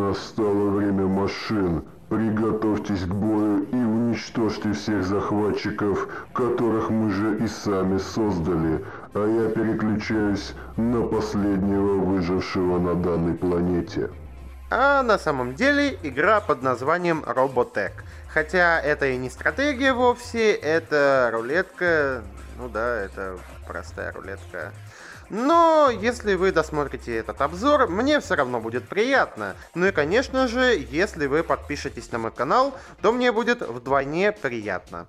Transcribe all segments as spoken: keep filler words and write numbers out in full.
Настало время машин. Приготовьтесь к бою и уничтожьте всех захватчиков, которых мы же и сами создали, а я переключаюсь на последнего выжившего на данной планете. А на самом деле игра под названием Robotech. Хотя это и не стратегия вовсе, это рулетка, ну да, это простая рулетка. Но если вы досмотрите этот обзор, мне все равно будет приятно. Ну и конечно же, если вы подпишетесь на мой канал, то мне будет вдвойне приятно.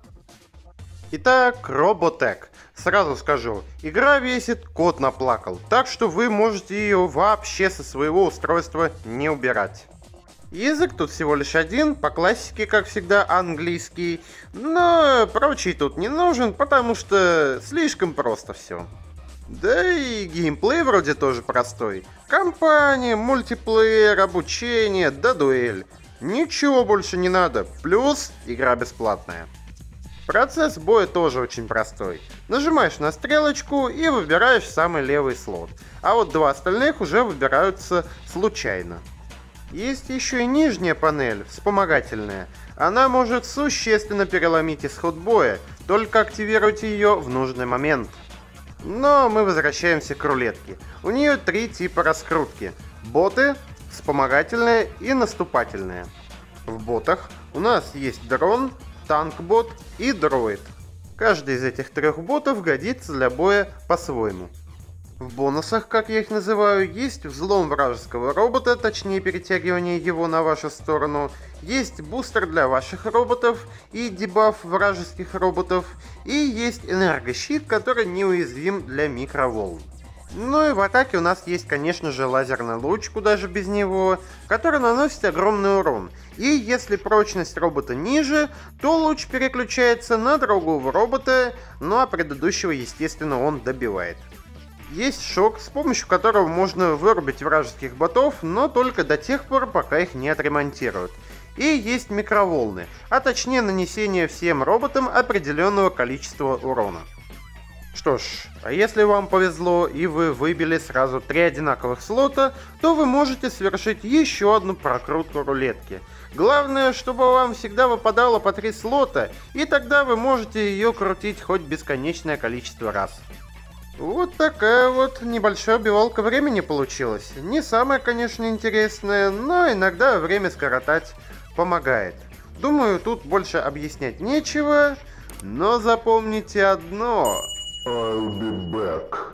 Итак, Robotech. Сразу скажу, игра весит кот наплакал, так что вы можете ее вообще со своего устройства не убирать. Язык тут всего лишь один, по классике, как всегда, английский, но прочий тут не нужен, потому что слишком просто все. Да и геймплей вроде тоже простой. Компания, мультиплеер, обучение, да дуэль. Ничего больше не надо, плюс игра бесплатная. Процесс боя тоже очень простой. Нажимаешь на стрелочку и выбираешь самый левый слот, а вот два остальных уже выбираются случайно. Есть еще и нижняя панель, вспомогательная. Она может существенно переломить исход боя, только активируйте ее в нужный момент. Но мы возвращаемся к рулетке. У нее три типа раскрутки. Боты, вспомогательная и наступательная. В ботах у нас есть дрон, танк-бот и дроид. Каждый из этих трех ботов годится для боя по-своему. В бонусах, как я их называю, есть взлом вражеского робота, точнее перетягивание его на вашу сторону, есть бустер для ваших роботов и дебаф вражеских роботов, и есть энергощит, который неуязвим для микроволн. Ну и в атаке у нас есть, конечно же, лазерный луч, куда же без него, который наносит огромный урон. И если прочность робота ниже, то луч переключается на другого робота, ну а предыдущего, естественно, он добивает. Есть шок, с помощью которого можно вырубить вражеских ботов, но только до тех пор, пока их не отремонтируют. И есть микроволны, а точнее нанесение всем роботам определенного количества урона. Что ж, а если вам повезло и вы выбили сразу три одинаковых слота, то вы можете совершить еще одну прокрутку рулетки. Главное, чтобы вам всегда выпадало по три слота, и тогда вы можете ее крутить хоть бесконечное количество раз. Вот такая вот небольшая убивалка времени получилась. Не самая, конечно, интересная, но иногда время скоротать помогает. Думаю, тут больше объяснять нечего, но запомните одно. I'll be back.